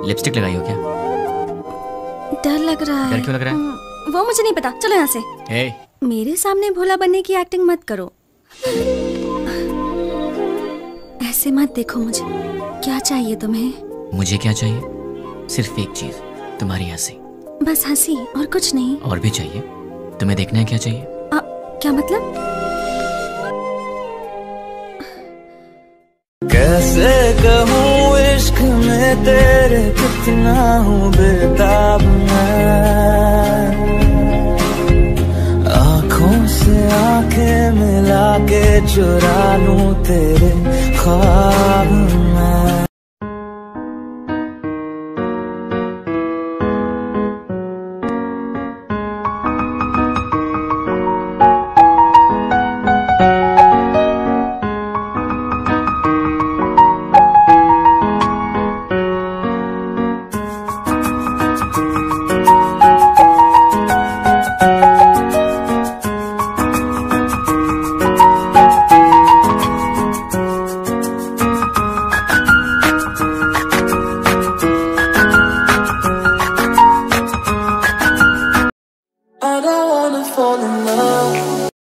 Lipstick लगाई हो क्या? डर लग रहा है। डर क्यों लग रहा है? वो मुझे नहीं पता, चलो यहाँ से। hey. मेरे सामने भोला बनने की एक्टिंग मत करो। ऐसे मत देखो मुझे। क्या चाहिए तुम्हें? मुझे क्या चाहिए? सिर्फ एक चीज, तुम्हारी हंसी। बस हंसी और कुछ नहीं? और भी चाहिए। तुम्हें देखना है क्या चाहिए? क्या मतलब? कैसे कहूँ इश्क में तेरे कितना हूँ बेताब मैं, आँखों से आँखें मिला के चुरा लूं तेरे ख्वाब।